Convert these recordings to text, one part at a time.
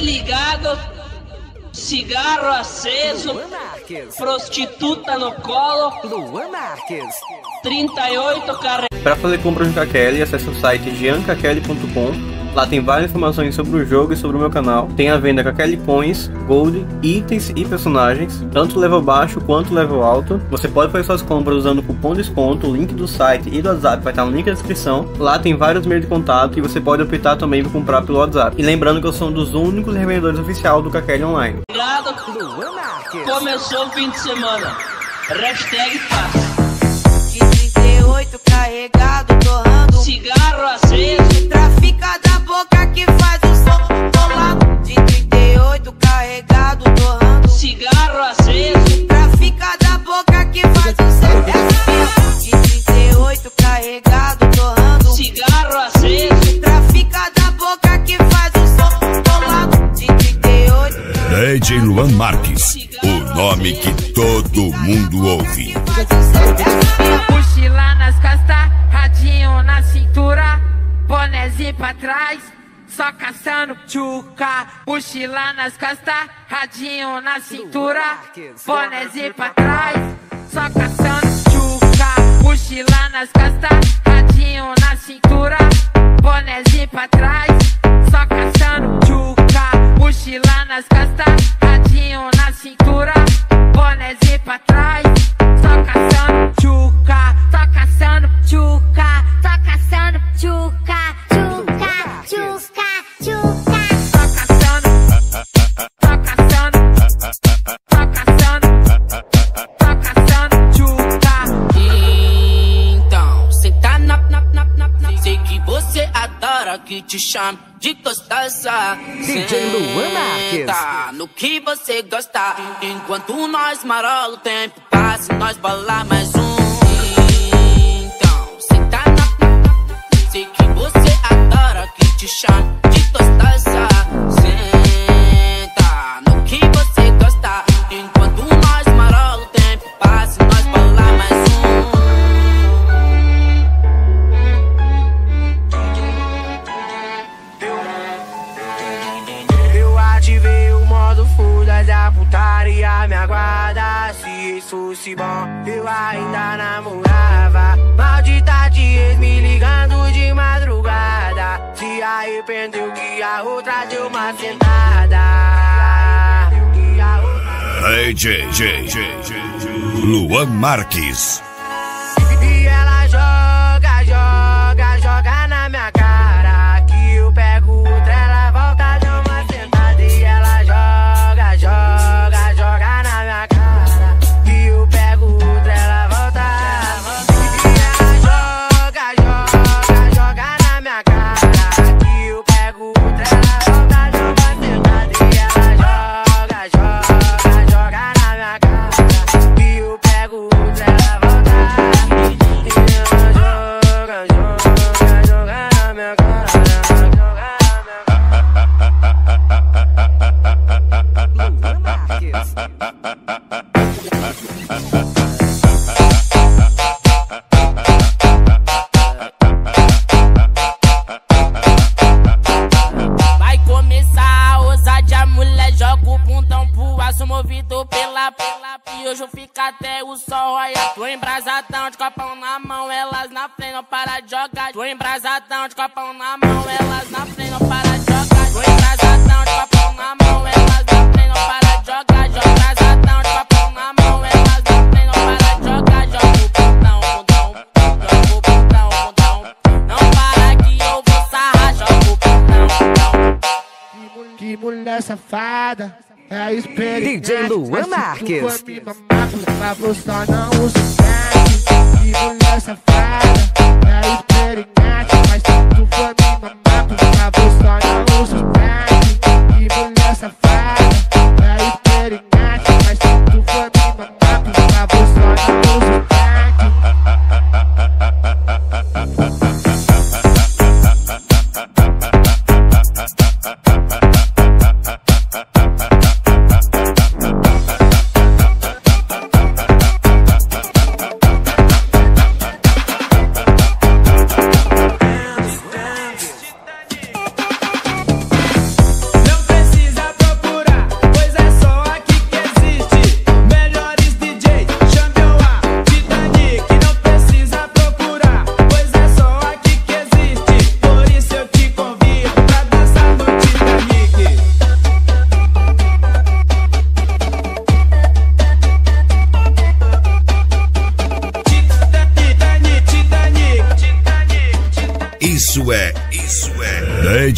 ligado, cigarro aceso, prostituta no colo, 38 carregados. Para fazer compras no Kakele, acesse o site giancakele.com. Lá tem várias informações sobre o jogo e sobre o meu canal. Tem a venda Kakele Coins, Gold, itens e personagens, tanto level baixo quanto level alto. Você pode fazer suas compras usando o cupom de desconto, o link do site e do WhatsApp vai estar no link da descrição. Lá tem vários meios de contato e você pode optar também para comprar pelo WhatsApp. E lembrando que eu sou um dos únicos revendedores oficiais do Kakele Online. Começou o fim de semana. Hashtag paz. De 38 carregado, torrando cigarro aceso. Trafica da boca que faz o som colado. De 38 carregado, torrando cigarro aceso. Trafica da boca que faz o som. De 38 carregado, torrando cigarro aceso. Trafica da boca que faz o som colado. De 38. DJ Luan Marques, o nome que todo mundo ouve. Mochila nas costas, radinho na cintura, bonezinho pra trás, só caçando tchuca. Mochila nas costas, radinho na cintura, bonezinho pra trás, só caçando tchuca. Mochila nas costas, radinho na cintura, bonezinho pra trás, só caçando tchuca. Mochila nas costas, radinho na cintura, bonezinho pra trás, só caçando tchuca, só caçando tchuca, só caçando tchuca, tchuca, tchuca, tchuca. Só caçando, só caçando, só caçando, só caçando tchuca. Então, cê tá na, sei que você adora que te chame de gostosa. DJ Luan Marques. Tá no que você gosta. Enquanto nós marola o tempo passa, nós bola mais um. Então, cê tá na, sei que você adora que te chame de gostosa. Senta no que você gosta. Enquanto nós marola o tempo passa, nós bola mais um. Ativei o modo full da putaria, me aguarda. Se isso fosse bom, eu ainda namorava. Maldita de ex me ligando de madrugada. Se arrependeu que a outra deu uma sentada. DJ Luan Marques. E ela joga na minha cara. Que eu pego outra, ela volta de uma sentada. E ela joga na minha cara. Que eu pego outra, ela volta. E ela joga na minha cara. Que eu pego outra, ela volta de uma sentada. E ela joga na minha cara. Que eu pego outra, ela volta. E ela joga na minha cara. Vai começar a ousadia, mulher, joga o bundão pro aço, movido pela e hoje eu fico até o sol. Olha, tô embrasadão de copão na mão, elas na frente não para de jogar. Tô embrasadão de copão na mão, elas na frente não para de jogar. Tô embrasadão de copão na mão, elas na frente não para de jogar. Joga embrasadão de copão na mão, elas na frente não para de jogar. Joga o bundão, joga o bundão. Não para que eu vou sarrar, joga o bundão. Que mulher safada, é experiente. DJ Luan Marques. Mas se tu for me mamar, por favor, só não usa sexo. Que mulher safada, é experiente. Mas se tu for me mamar, por favor, só não usa sexo. Que mulher safada, é experiente. Mas se tu for me mamar, por favor, só não usa sexo.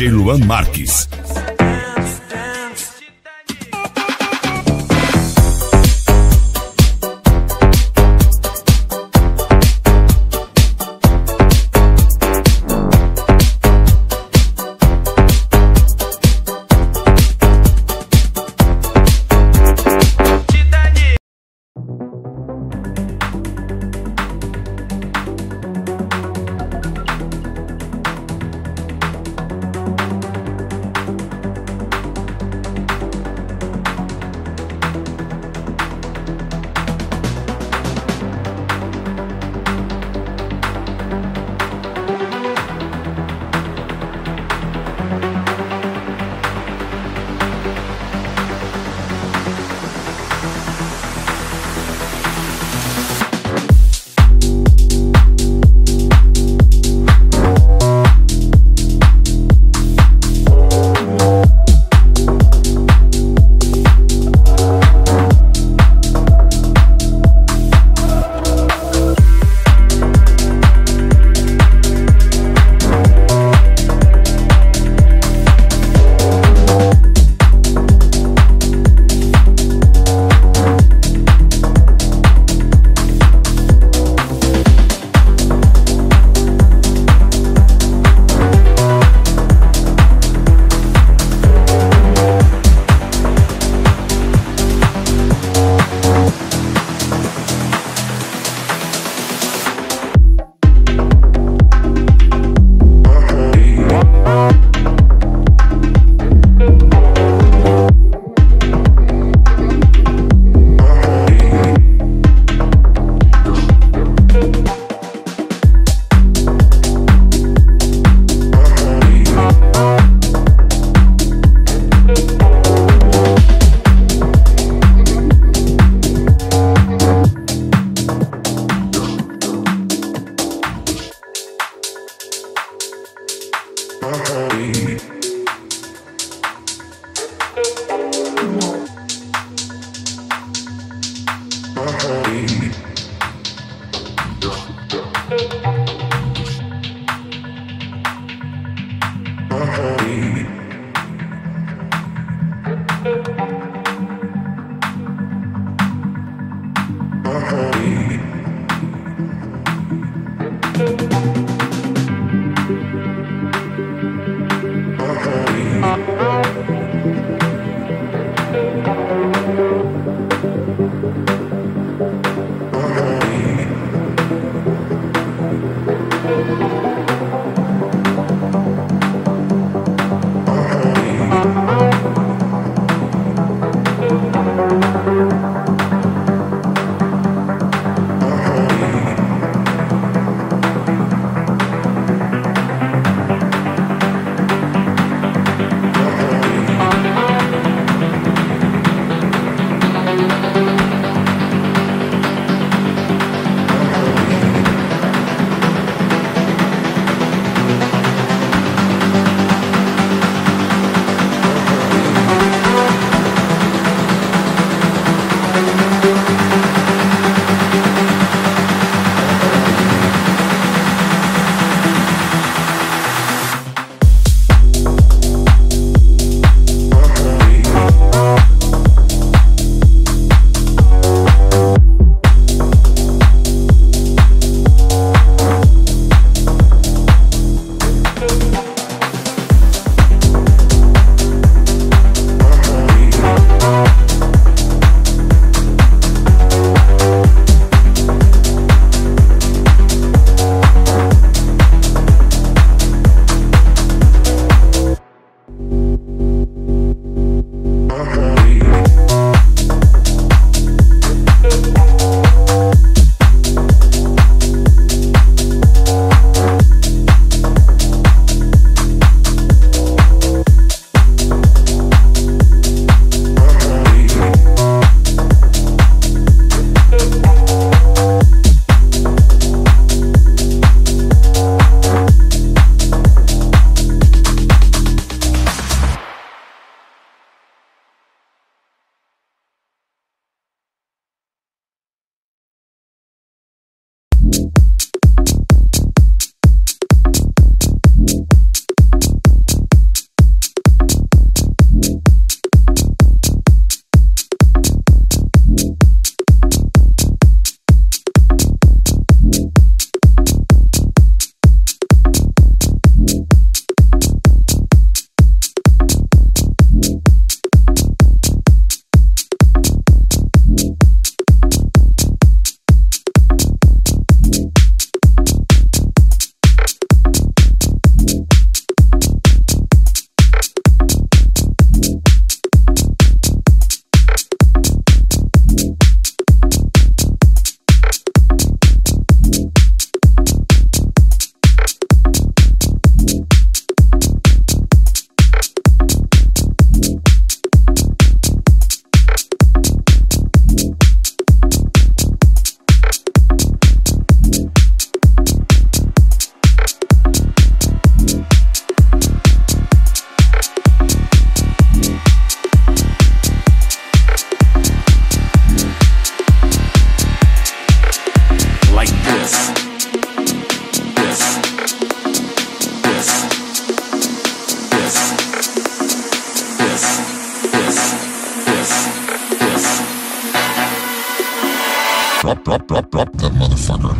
DJ Luan Marques. Drop that motherfucker.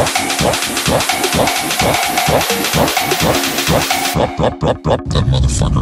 Drop that motherfucker.